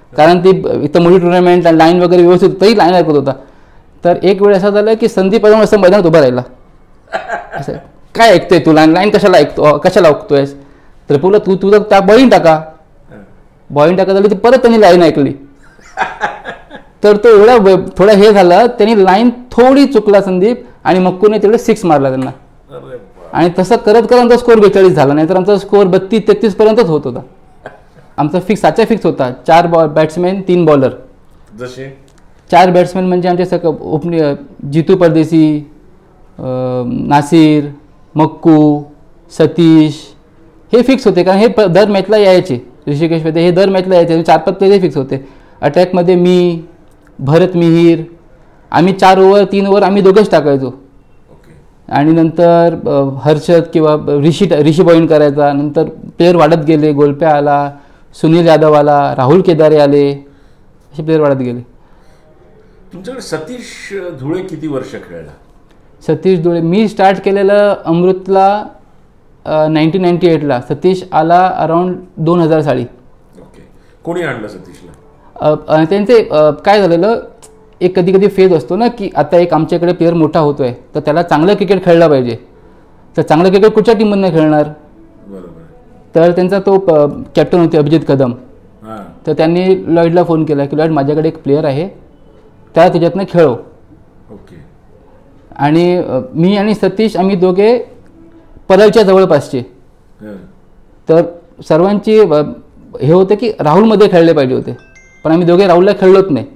कारण ती इथं मोठी टुर्नामेंट लाईन वगैरे व्यवस्थित तरी लाईन ऐकत होता. तर एक वेळ असा झाला की संदीप अजून असं मैदानात उभा राहिला, असं काय ऐकतोय तू, लाईन कशाला ऐकतोयस. तर बोला तू तुझं त्या बॉलिंग टाका झाली, ती परत त्यांनी लाईन ऐकली. तर तो एवढा थोडा हे झाला, त्यांनी लाईन थोडी चुकला संदीप आणि मक्कूने तिकडे 6 मारला त्यांना. आणि तसं करत करत आमचा स्कोअर 42 झाला, नाहीतर आमचा स्कोअर 32-33 पर्यंतच होत होता. आमचा फिक्स होता 4 बॅट्समॅन 3 बॉलर. जसे 4 बॅट्समॅन म्हणजे आमचे जितू परदेसी, नासिर, मक्कू, सतीश हे फिक्स होते. कारण हे दर मॅचला यायचे, ऋषिकेशमध्ये हे दर मॅचला यायचे. 4-5 प्लेयर फिक्स होते. अटॅकमध्ये मी, भरत मिहीर, आम्ही 4 ओव्हर 3 ओव्हर आम्ही दोघंच टाकायचो. आणि नंतर हर्षद किंवा ऋषी बॉलिंग करायचा. नंतर प्लेयर वाढत गेले, गोलप्या आला, सुनील यादव आला, राहुल केदारे आले, असे प्लेयर वाढत गेले. तुमच्याकडे सतीश धुळे किती वर्ष खेळला? सतीश धुळे मी स्टार्ट केलेलं अमृतला 1998ला. सतीश आला अराउंड 2000 साली. ओके. कोणी आणलं सतीशला? त्यांचे काय झालेलं, एक कधी कधी फेज असतो ना की आता एक आमच्याकडे प्लेअर मोठा होतोय तर त्याला चांगलं क्रिकेट खेळला पाहिजे. तर चांगलं क्रिकेट कुठच्या टीममधनं खेळणार. तर त्यांचा तो कॅप्टन होते अभिजित कदम. तर त्यांनी लॉईडला फोन केला की लॉईड माझ्याकडे एक प्लेअर आहे, त्याला तुझ्यातनं खेळव. आणि मी आणि सतीश आम्ही दोघे परळच्या जवळपासचे. तर सर्वांची हे होतं की राहुलमध्ये खेळले पाहिजे होते, पण आम्ही दोघे राहुलला खेळलोच नाही.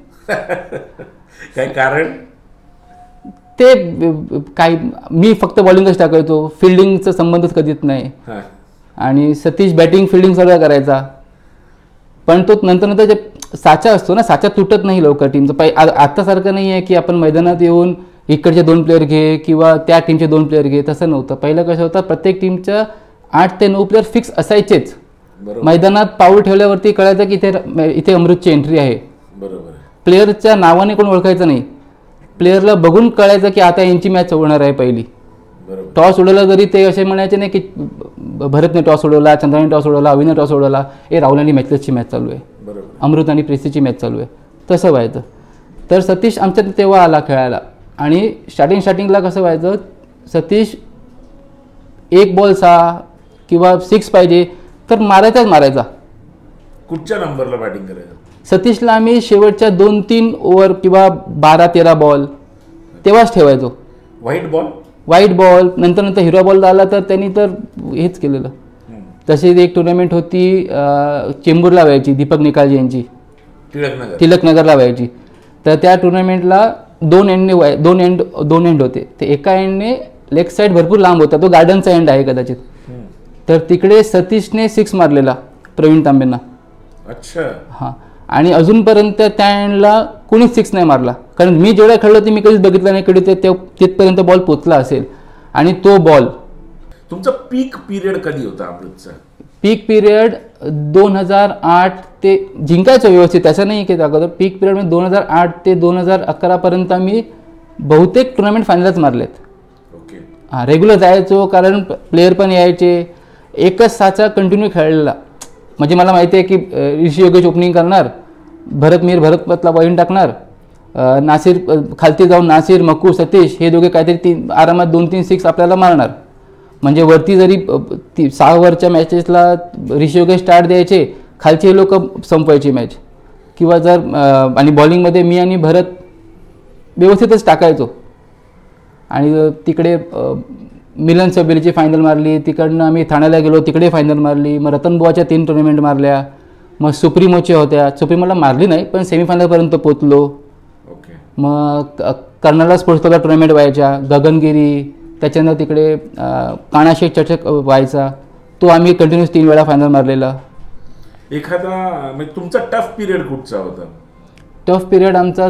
काय कारण? ते काय, मी फक्त बॉलिंगच टाकायचो, फिल्डिंगचा संबंधच कधीच नाही. आणि सतीश बॅटिंग फिल्डिंग सगळं करायचा. पण तो नंतर जे साचा असतो ना, साचा तुटत नाही लवकर टीमचं. आत्तासारखं नाही आहे की आपण मैदानात येऊन इकडचे 2 प्लेअर घे किंवा त्या टीमचे 2 प्लेअर घे, तसं नव्हतं. पहिलं कसं होतं, प्रत्येक टीमच्या 8 ते 9 प्लेअर फिक्स असायचेच. मैदानात पाऊल ठेवल्यावरती कळायचं की इथे अमृतची एंट्री आहे. प्लेअरच्या नावाने कोण ओळखायचं नाही, प्लेअरला बघून कळायचं की आता यांची मॅच होणार आहे पहिली. टॉस उडवला जरी ते असे म्हणायचे नाही की भरतने टॉस उडवला, चंद्राने टॉस उडवला, अविने टॉस उडवला, राहुल आणि मॅचलेसची मॅच चालू आहे, अमृत आणि प्रेस्टीची मॅच चालू आहे, तसं व्हायचं. तर सतीश आमच्यात तेव्हा आला खेळायला. आणि स्टार्टिंगला कसं व्हायचं, सतीश 1 बॉल 6 किंवा 6 पाहिजे तर मारायचा. कुठच्या नंबरला बॅटिंग करायचं? सतीशला आम्ही शेवटच्या 2-3 ओव्हर किंवा 12-13 बॉल तेव्हाच ठेवायचो. व्हाईट बॉल नंतर हिरवा बॉल आला तर त्यांनी तर हेच केलेलं. तशीच एक टुर्नामेंट होती चेंबूरला व्हायची, दीपक निकालजी यांची, टिळकनगरला व्हायची. तर त्या टुर्नामेंटला 2 एंड होते. ते एका एंडने लेग साईड भरपूर लांब होता, तो गार्डनचा एंड आहे कदाचित. तर तिकडे सतीशने 6 मारलेला प्रवीण तांबेंना. अच्छा. हां. आणि अजूनपर्यंत त्या एंडला कोणीच 6 नाही मारला. कारण मी जेवढा खेळलो ते मी कधीच बघितलं नाही कधी तिथपर्यंत बॉल पोचला असेल. आणि तो बॉल, तुमचा पीक पिरियड कधी होता अमृतचा? पीक पिरियड 2008 ते जिंकायचं व्यवस्थित, असं नाही की दाखवतो. पीक पिरियड म्हणजे 2008 ते 2011 पर्यंत आम्ही बहुतेक टुर्नामेंट फायनलच मारलेत. हां, रेग्युलर जायचो कारण प्लेयर पण यायचे. एकच साचा कंटिन्यू खेळलेला. म्हणजे मला माहिती आहे की ऋषी योगेश ओपनिंग करणार, भरतला बॉलिंग टाकणार, नासिर खालती जाऊन नासिर, मक्कू, सतीश हे दोघे काहीतरी आरामात 2-3 6 आपल्याला मारणार. म्हणजे वरती जरी 6 ओव्हरच्या मॅचेसला ऋषी योगेश स्टार्ट द्यायचे, खालचे हे लोक संपवायची मॅच. किंवा जर आणि बॉलिंगमध्ये मी आणि भरत व्यवस्थितच टाकायचो. आणि तिकडे मिलन सबेरीची फायनल मारली, तिकडनं आम्ही ठाण्याला गेलो, तिकडे फायनल मारली. मग रतनबुवाच्या 3 टुर्नामेंट मारल्या. मग सुप्रीमोच्या होत्या, सुप्रीमोला मारली नाही पण सेमीफायनलपर्यंत पोचलो. मग कर्नाला स्पोर्ट्स क्लबला टुर्नामेंट व्हायच्या, गगनगिरी, त्याच्यानंतर तिकडे काणाशेख चषक व्हायचा, तो आम्ही कंटिन्यूस 3 वेळा फायनल मारलेला. एखादा म्हणजे तुमचा टफ पिरियड कुठचा होता? टफ पिरियड आमचा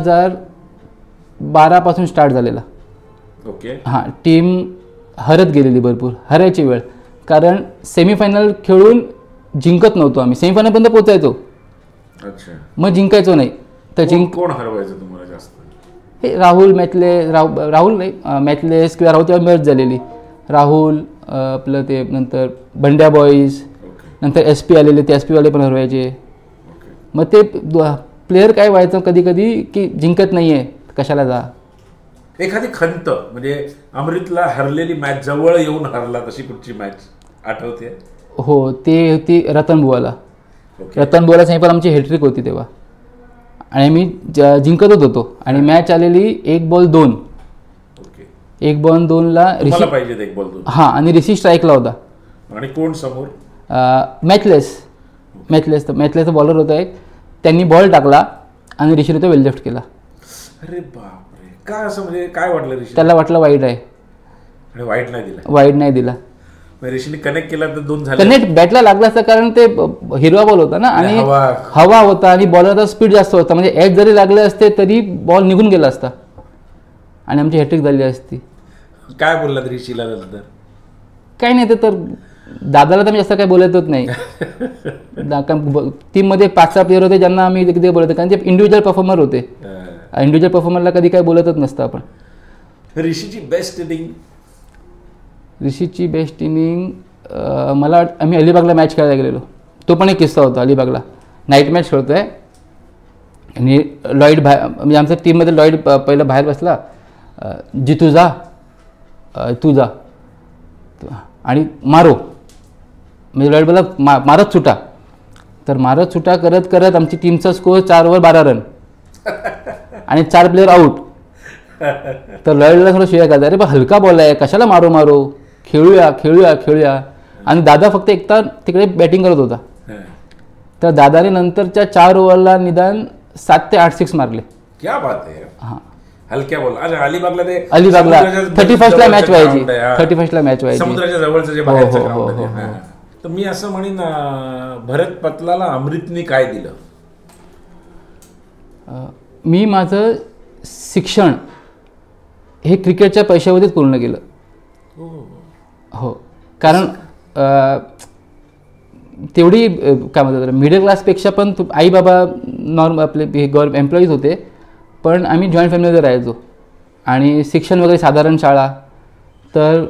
2012 पासून स्टार्ट झालेला. ओके. हां, टीम हरत गेलेली, भरपूर हरायची वेळ. कारण सेमीफायनल खेळून जिंकत नव्हतो आम्ही, सेमीफायनलपर्यंत पोचायचो. अच्छा. मग जिंकायचो नाही. तर कोण हरवायचं तुम्हाला जास्त? हे राहुल नाही, मॅचलेस किंवा राहुल तेव्हा मॅच झालेली. राहुल, आपलं ते नंतर बंड्या बॉईज, नंतर SP आलेले, ते SP वाले पण हरवायचे. मग ते प्लेअर काय व्हायचं कधी कधी की जिंकत नाहीये कशाला जा. एखादी खंत म्हणजे अमृतला हरलेली मॅच जवळ येऊन हरला तशी कुठची मॅच आठवते? हो, ते होती रतनबुवाला. रतनबुवाला सेमीफायनल आमची हॅट्रिक होती तेव्हा आणि मी जिंकतच होतो आणि मॅच आलेली 1-2. 1-2ला ऋषी पाहिजे 1-2. हां, आणि ऋषी स्ट्राईकला होता. आणि कोण समोर? मॅचलेसचा बॉलर होता एक. त्यांनी बॉल टाकला आणि ऋषीने तो वेल लेफ्ट केला. अरे बापरे, काय असं म्हणजे काय वाटलं ऋषी? त्याला वाटलं वाईट आहे आणि वाईट नाही दिला. ऋषीने कनेक्ट केला तर 2 झाले. कनेक्ट बॅटला लागला असता कारण ते हिरवा बॉल होता ना आणि हवा होता आणि बॉलरचा स्पीड जास्त होता. म्हणजे एज जरी लागले असते तरी बॉल निघून गेला असता आणि आमची हॅट्रिक झाली असती. काय बोलला ऋषीला नंतर? काही नाही, तर दादाला तर मी जास्त काही बोलतच नाही. टीममध्ये 5-6 प्लेअर होते ज्यांना आम्ही कधी बोलतो कारण ते इंडिव्हिज्युअल परफॉर्मर होते. इंडिव्हिज्युअल परफॉर्मरला कधी काही बोलतच नसतं आपण. ऋषीची बेस्ट इनिंग मला आम्ही अलिबागला मॅच खेळायला गेलेलो. तो पण एक किस्सा होता. अलिबागला नाईट मॅच खेळतोय आणि लॉईड बाहेर म्हणजे आमच्या टीममध्ये लॉईड पहिला बाहेर बसला. जितू जा तू जा आणि मारो म्हणजे लॉईड बोला मारत सुटा. तर मारत सुटा करत करत आमची टीमचा स्कोअर 4 ओव्हर 12 रन आणि 4 प्लेअर आऊट. तर लॉईडला थोडं शिवाय घालता, अरे पण हलका बॉल आहे कशाला मारो खेळूया. आणि दादा फक्त एकटा तिकडे बॅटिंग करत होता. तर दादाने नंतरच्या 4 ओव्हरला निदान 7 ते 8 सिक्स मारले. क्या बात आहे. हां, हलक्या बॉल. अलिबागला 31ला मॅच व्हायची. 31ला मॅच व्हायची समुद्राच्या जवळचं जे बाहेरचं ग्राउंड आहे. तर मी असं म्हणेन भरत पतलाला अमृतने काय दिलं? मी माझं शिक्षण हे क्रिकेटच्या पैशावरतीच पूर्ण केलं. हो, कारण तेवढी काय म्हणतात मिडल क्लासपेक्षा पण आई बाबा नॉर्मल आपले एम्प्लॉईज होते, पण आम्ही जॉईंट फॅमिलीमध्ये राहायचो आणि शिक्षण वगैरे साधारण शाळा. तर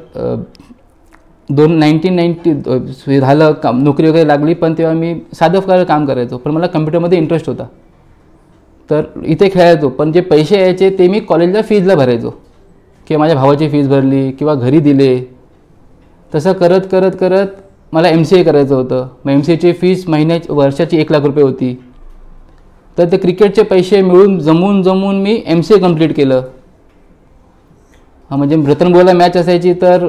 1990 झालं नोकरी वगैरे लागली, पण तेव्हा मी साधं काम करायचो. पण मला कम्प्युटरमध्ये इंटरेस्ट होता. तर इथे खेळायचो, पण जे पैसे यायचे ते मी कॉलेजला फीजला भरायचो किंवा माझ्या भावाची फीज भरली किंवा घरी दिले. तसं करत करत करत मला MCA करायचं होतं. मग MCAची फीस वर्षाची 1 लाख रुपये होती. तर ते क्रिकेटचे पैसे मिळून जमून मी MCA कंप्लीट केलं. म्हणजे रतनबुवाला मॅच असायची तर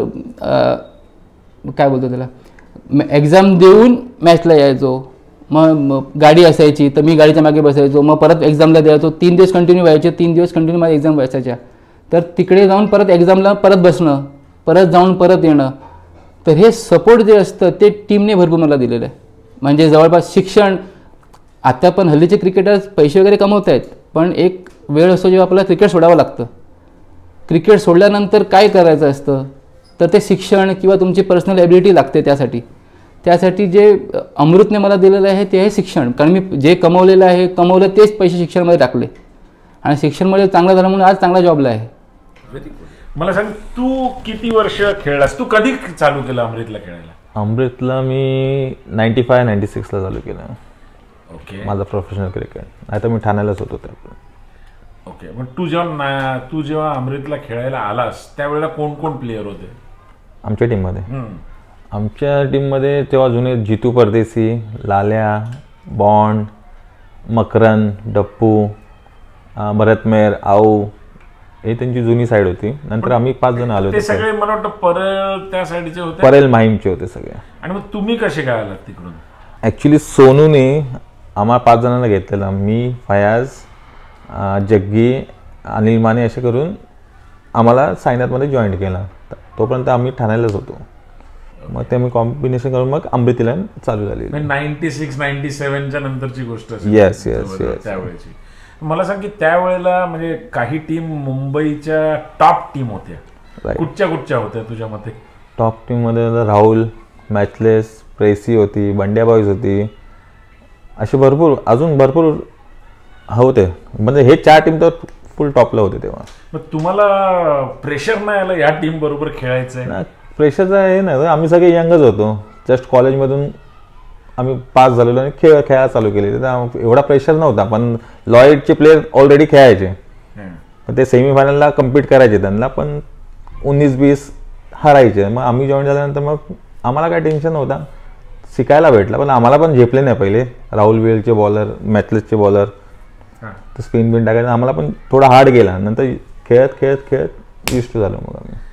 काय बोलतो त्याला एक्झाम देऊन मॅचला यायचो. मग गाडी असायची तर मी गाडीच्या मागे बसायचो. मग परत एक्झामला द्यायचो. 3 दिवस कंटिन्यू व्हायचे. 3 दिवस कंटिन्यू माझ्या एक्झाम व्हायच्या. तर तिकडे जाऊन परत एक्झामला परत बसणं, परत जाऊन परत येणं. तर हे सपोर्ट जे असतं ते टीमने भरपूर मला दिलेलं आहे. म्हणजे जवळपास शिक्षण. आता पण हल्लीचे क्रिकेटर्स पैसे वगैरे कमवत आहेत, पण एक वेळ असतो जेव्हा आपल्याला क्रिकेट सोडावं लागतं. क्रिकेट सोडल्यानंतर काय करायचं असतं तर ते शिक्षण किंवा तुमची पर्सनल ॲबिलिटी लागते. त्यासाठी जे अमृतने मला दिलेलं आहे ते आहे शिक्षण. कारण मी जे कमवलं तेच पैसे शिक्षणामध्ये टाकले आणि शिक्षणमध्ये चांगलं झालं म्हणून आज चांगला जॉबला आहे. मला सांग, तू किती वर्ष खेळलास? तू कधी चालू केलं अमृतला खेळायला? अमृतला मी 95-96ला चालू केलं. ओके, माझं प्रोफेशनल क्रिकेट. नाही तर मी ठाण्यालाच होतो त्यावेळेला. ओके, पण तू जेव्हा अमृतला खेळायला आलास त्यावेळेला कोण प्लेयर होते आमच्या टीममध्ये? आमच्या टीममध्ये तेव्हा जुने जितू परदेसी, लाल्या, बॉन्ड, मकरन, डप्पू, भरत मेहर, आऊ, हे त्यांची जुनी साईड होती. नंतर आम्ही 5 जण आलो होतो. सगळे मला वाटतं परल त्या साईडचे होते. परेल माहीमचे होते सगळे. आणि मग तुम्ही कसे काय आलात तिकडून? ॲक्च्युली सोनूने आम्हाला 5 जणांना घेतलेलं. मी, फयाज, जग्गी, अनिल माने असे करून आम्हाला सायनाथमध्ये जॉईन केला. तोपर्यंत आम्ही ठाण्यालाच होतो. मग ते आम्ही कॉम्बिनेशन करून मग अमृत लाईन चालू झाली. 96-97च्या नंतरची गोष्ट. येस. त्यावेळेची मला सांग की त्यावेळेला म्हणजे काही टीम मुंबईच्या टॉप टीम होत्या. कुठच्या होत्या तुझ्या मते? टॉप टीममध्ये राहुल, मॅचलेस, प्रेसी होती, बंड्या बॉईज होती, असे अजून भरपूर होते. म्हणजे हे 4 टीम तर फुल टॉपला होते तेव्हा. मग तुम्हाला प्रेशर नाही आलं या टीम बरोबर खेळायचं आहे? प्रेशरचं आहे ना, आम्ही सगळे यंगच होतो. जस्ट कॉलेजमधून आम्ही पास झालेलो आणि खेळायला चालू केले. तर एवढा प्रेशर नव्हता, पण लॉईडचे प्लेयर ऑलरेडी खेळायचे, ते सेमीफायनलला कम्पीट करायचे त्यांना, पण 19-20 हरायचे. मग आम्ही जॉईन झाल्यानंतर मग आम्हाला काय टेन्शन नव्हता, शिकायला भेटला. पण आम्हाला पण झेपले नाही पहिले. राहुल वेलचे बॉलर, मॅथलेसचे बॉलर, तर स्पिन बिन टाकायचं आम्हाला पण थोडा हार्ड गेला. नंतर खेळत युज टू झालो मग आम्ही.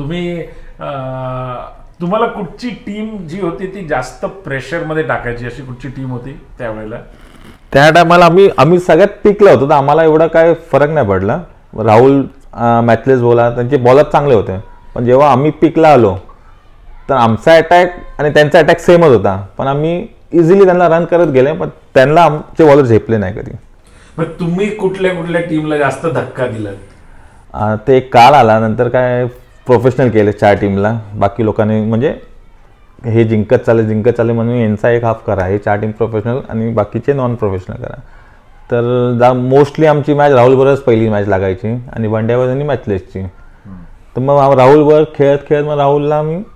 मग तुम्हाला कुठची टीम जी होती ती जास्त प्रेशरमध्ये टाकायची, अशी कुठची टीम होती त्यावेळेला? त्या टायमाला आम्ही सगळ्यात पिकला होतो, तर आम्हाला एवढा काय फरक नाही पडला. राहुल मॅथलेस बोला, त्यांचे बॉलर चांगले होते, पण जेव्हा आम्ही पिकला आलो तर आमचा अटॅक आणि त्यांचा अटॅक सेमच होता, पण आम्ही इझिली त्यांना रन करत गेले, पण त्यांना आमचे बॉलर झेपले नाही कधी. मग तुम्ही कुठल्या टीमला जास्त धक्का दिला? ते एक काल आला, नंतर काय प्रोफेशनल केले 4 टीमला. बाकी लोकांनी म्हणजे हे जिंकत चालले म्हणून यांचा एक हाफ करा, हे 4 टीम प्रोफेशनल आणि बाकीचे नॉन प्रोफेशनल करा. तर मोस्टली आमची मॅच राहुल बरोबरच पहिली मॅच लागायची आणि वनडेवर आणि मॅचलेसची. तर मग राहुलवर खेळत मग राहुलला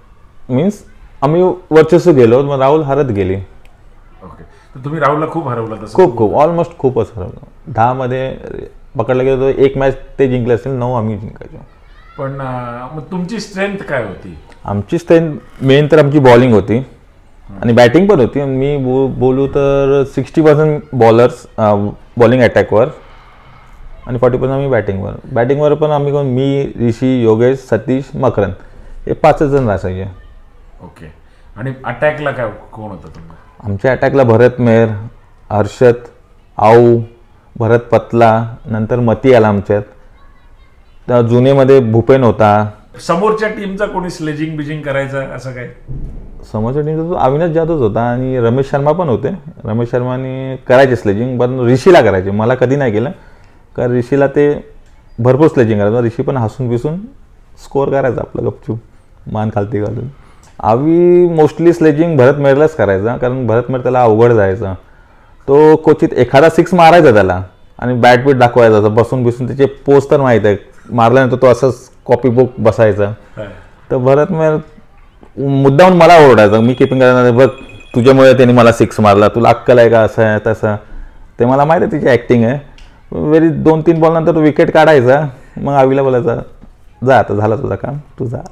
आम्ही वर्चस्व गेलो, मग राहुल हरत गेली. ओके, तर तुम्ही राहुलला खूप हरवलं? खूप ऑलमोस्ट खूपच हरवलं. 10 मध्ये पकडलं गेलो तर एक मॅच ते जिंकले असेल, 9 आम्ही जिंकायचो. पण मग तुमची स्ट्रेंथ काय होती? आमची स्ट्रेंथ मेन तर आमची बॉलिंग होती आणि बॅटिंग पण होती. मी बोलू तर 60% बॉलर्स बॉलिंग अटॅकवर आणि 40% आम्ही बॅटिंगवर पण आम्ही मी, ऋषी, योगेश, सतीश, मकरन हे 5 जण असायचे. ओके, आणि अटॅकला काय कोण होतं तुम्हाला? आमच्या अटॅकला भरत मेहर, हर्षद, आऊ, भरत पतला, नंतर मती आला आमच्यात. त्या जुनेमध्ये भूपेन होता. समोरच्या टीमचा कोणी स्लेजिंग बिजिंग करायचं असं काय? समोरच्या टीमचा तो अविनाश जाधवच होता आणि रमेश शर्मा पण होते. रमेश शर्माने करायचे स्लेजिंग, पण ऋषीला करायचे, मला कधी नाही केलं, कारण ऋषीला ते भरपूर स्लेजिंग करायचं. ऋषी पण हसून पिसून स्कोअर करायचा आपलं गपचूप मान खालती घालून. आम्ही मोस्टली स्लेजिंग भरत मेहरलाच करायचा, कारण भरत मेहर त्याला अवघड जायचा. तो क्वचित एखादा 6 मारायचा त्याला आणि बॅट बीट दाखवायचा, बसून त्याचे पोस्ट तर माहीत आहे, मारल्यानंतर तो असंच कॉपी बुक बसायचा. तर भरत मेहर मुद्दाहून मला ओरडायचा, मी किपिंग करायला, बघ तुझ्यामुळे त्यांनी मला 6 मारला, तुला अक्कल आहे का, असं आहे तसं. ते मला माहिती आहे तिची ॲक्टिंग आहे. वेरी 2-3 बॉल नंतर विकेट काढायचा, मग आवीला बोलायचा, जा आता झाला तुझा काम, तू जा.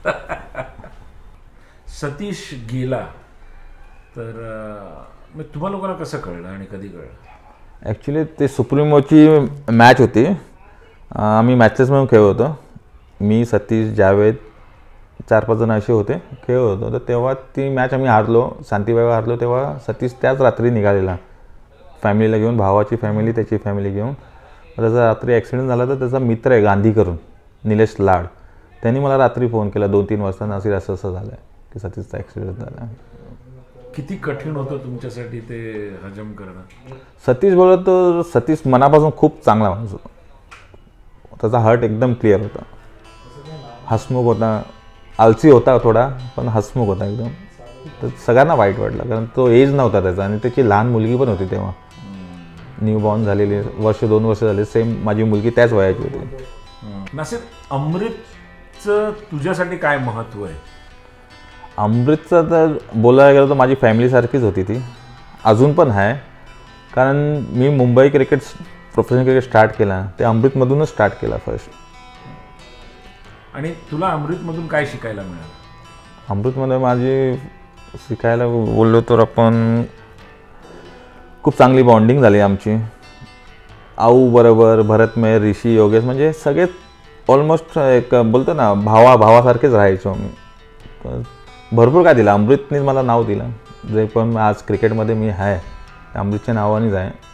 सतीश गेला तर मग तुम्हाला लोकांना कसं कळलं आणि कधी कळलं? ॲक्च्युली ते सुप्रीमोची मॅच होती, आम्ही मॅचेस म्हणून खेळत होतो. मी, सतीश, जावेद, 4-5 जण असे होते, खेळत होतो. तर तेव्हा ती मॅच आम्ही हारलो, शांतीबाईवर हारलो. तेव्हा सतीश त्याच रात्री निघालेला फॅमिलीला घेऊन, भावाची फॅमिली, त्याची फॅमिली घेऊन. त्याचा रात्री ॲक्सिडेंट झाला, तर त्याचा मित्र आहे गांधी करून, निलेश लाड, त्यांनी मला रात्री फोन केला 2-3 वाजता, नासिर असं झालं आहे की सतीशचा ॲक्सिडेंट झाला. किती कठीण होतं तुमच्यासाठी ते हजम करणं? सतीश बोलत तर सतीश मनापासून खूप चांगला माणूस होता, त्याचा हार्ट एकदम क्लिअर होता, हसमुख होता, आलसी होता थोडा, पण हसमुख होता एकदम. तर सगळ्यांना वाईट वाटलं, कारण तो एज नव्हता त्याचा आणि त्याची लहान मुलगी पण होती तेव्हा, न्यू बॉर्न झालेली, 1-2 वर्ष झाले, सेम माझी मुलगी त्याच वयाची होती. नासिर, अमृतचं तुझ्यासाठी काय महत्त्व आहे? अमृतचं तर बोलायला गेलं तर माझी फॅमिलीसारखीच होती ती, अजून पण आहे. कारण मी मुंबई प्रोफेशनल क्रिकेट स्टार्ट केला ते अमृतमधूनच स्टार्ट केला फर्स्ट. आणि तुला अमृतमधून काय शिकायला मिळालं? अमृतमध्ये माझी शिकायला बोललो तर आपण खूप चांगली बॉन्डिंग झाली आमची. आऊ बरोबर, भरत मेहर, ऋषी, योगेश, म्हणजे सगळेच ऑलमोस्ट एक बोलतो ना भावासारखेच राहायचो आम्ही. भरपूर काय दिलं अमृतनेच मला नाव दिलं, जे पण आज क्रिकेटमध्ये मी आहे अमृतच्या नावानेच आहे.